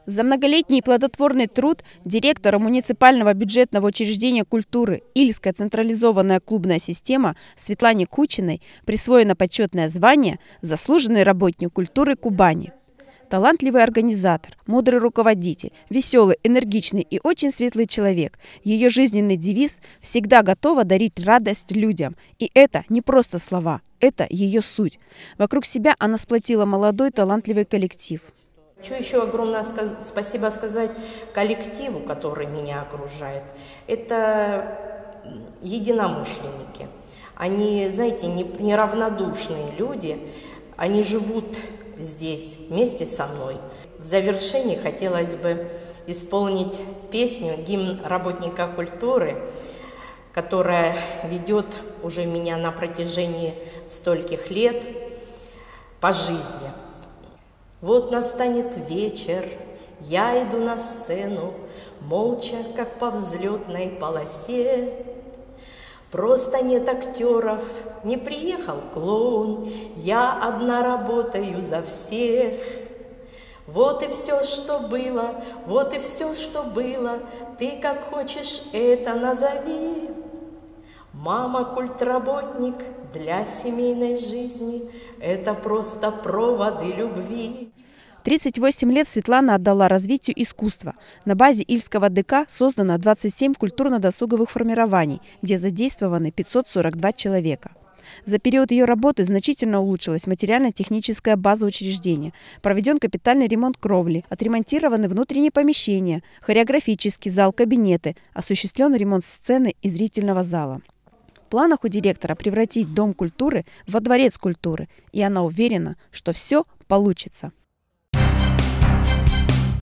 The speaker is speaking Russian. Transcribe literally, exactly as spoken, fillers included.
За многолетний плодотворный труд директора муниципального бюджетного учреждения культуры «Ильская централизованная клубная система» Светлане Кучиной присвоено почетное звание «Заслуженный работник культуры Кубани». Талантливый организатор, мудрый руководитель, веселый, энергичный и очень светлый человек. Ее жизненный девиз – всегда готова дарить радость людям. И это не просто слова, это ее суть. Вокруг себя она сплотила молодой талантливый коллектив. Хочу еще огромное спасибо сказать коллективу, который меня окружает. Это единомышленники. Они, знаете, неравнодушные люди. Они живут здесь вместе со мной. В завершении хотелось бы исполнить песню, гимн работника культуры, которая ведет уже меня на протяжении стольких лет по жизни. Вот настанет вечер, я иду на сцену, молча, как по взлетной полосе. Просто нет актеров, не приехал клоун, я одна работаю за всех. Вот и все, что было, вот и все, что было, ты как хочешь это назови. Мама культработник для семейной жизни, это просто проводы любви. тридцать восемь лет Светлана отдала развитию искусства. На базе Ильского ДК создано двадцать семь культурно-досуговых формирований, где задействованы пятьсот сорок два человека. За период ее работы значительно улучшилась материально-техническая база учреждения. Проведен капитальный ремонт кровли, отремонтированы внутренние помещения, хореографический зал, кабинеты, осуществлен ремонт сцены и зрительного зала. В планах у директора превратить Дом культуры во дворец культуры, и она уверена, что все получится.